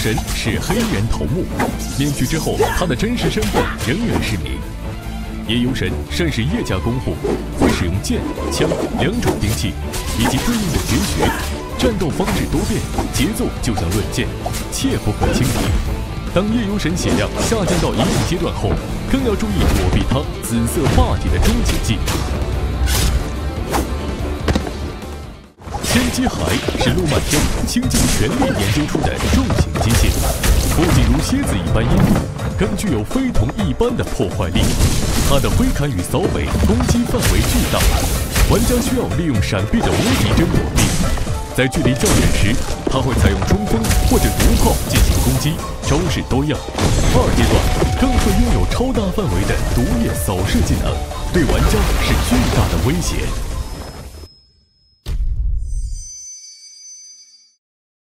神是黑人头目，面具之后，他的真实身份仍然是谜。夜游神善使夜家功夫，会使用剑、枪2种兵器以及对应的绝学，战斗方式多变，节奏就像论剑，切不可轻敌。当夜游神血量下降到一定阶段后，更要注意躲避他紫色霸体的终结技。千机海是陆漫天倾尽全力研究出的重型机械，不仅如蝎子一般阴毒，更具有非同一般的破坏力。它的挥砍与扫尾攻击范围巨大，玩家需要利用闪避的无敌帧躲避。在距离较远时，它会采用冲锋或者毒炮进行攻击，招式多样。2阶段更会拥有超大范围的毒液扫射技能，对玩家是巨大的威胁。